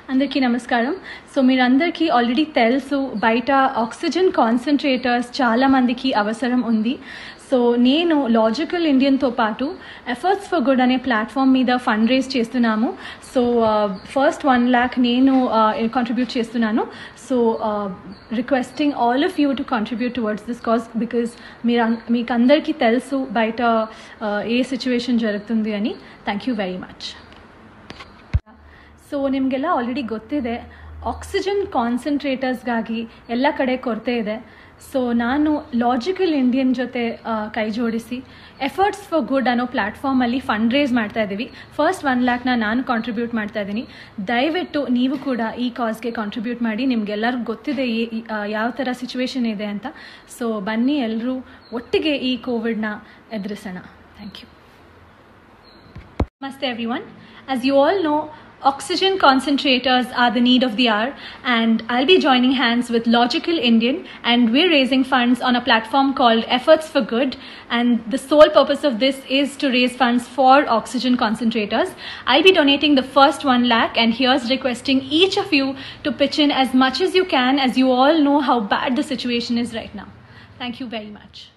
అందరికీ నమస్కారం. సో మీరందరికీ ఆల్రెడీ తెలుసు బయట ఆక్సిజన్ కాన్సన్ట్రేటర్స్ చాలామందికి అవసరం ఉంది. సో నేను లాజికల్ ఇండియన్తో పాటు ఎఫర్ట్స్ ఫర్ గుడ్ అనే ప్లాట్ఫామ్ మీద ఫండ్ రేజ్ చేస్తున్నాము. సో ఫస్ట్ 1 lakh నేను కాంట్రిబ్యూట్ చేస్తున్నాను. So requesting all of you to contribute towards this cause because మీకు అందరికీ తెలుసు బయట ఏ సిచ్యువేషన్ జరుగుతుంది అని. Thank you very much. So ನಿಮಗೆಲ್ಲ ಆಲ್ರೆಡಿ ಗೊತ್ತಿದೆ ಆಕ್ಸಿಜನ್ ಕಾನ್ಸಂಟ್ರೇಟರ್ಸ್ಗಾಗಿ ಎಲ್ಲ ಕಡೆ ಕೊರತೆ ಇದೆ. ಸೊ ನಾನು ಲಾಜಿಕಲ್ ಇಂಡಿಯನ್ ಜೊತೆ ಕೈ ಜೋಡಿಸಿ ಎಫರ್ಟ್ಸ್ ಫಾರ್ ಗುಡ್ ಅನ್ನೋ ಪ್ಲ್ಯಾಟ್ಫಾರ್ಮಲ್ಲಿ ಫಂಡ್ ರೇಸ್ ಮಾಡ್ತಾ ಇದ್ದೀವಿ. ಫಸ್ಟ್ 1 lakh ನಾನು ಕಾಂಟ್ರಿಬ್ಯೂಟ್ ಮಾಡ್ತಾ ಇದ್ದೀನಿ. ದಯವಿಟ್ಟು ನೀವು ಕೂಡ ಈ ಕಾಸ್ಗೆ ಕಾಂಟ್ರಿಬ್ಯೂಟ್ ಮಾಡಿ. ನಿಮಗೆಲ್ಲರಿಗೂ ಗೊತ್ತಿದೆ ಯಾವ ಥರ ಸಿಚುವೇಶನ್ ಇದೆ ಅಂತ. ಸೊ ಬನ್ನಿ ಎಲ್ಲರೂ ಒಟ್ಟಿಗೆ ಈ ಕೋವಿಡ್ನ ಎದುರಿಸೋಣ. Thank you. ನಮಸ್ತೆ everyone. As you all know, oxygen concentrators are the need of the hour, and I'll be joining hands with Logical Indian, and we're raising funds on a platform called Efforts for Good, and the sole purpose of this is to raise funds for oxygen concentrators. I'll be donating the first 1 lakh, and here's requesting each of you to pitch in as much as you can, as you all know how bad the situation is right now. Thank you very much.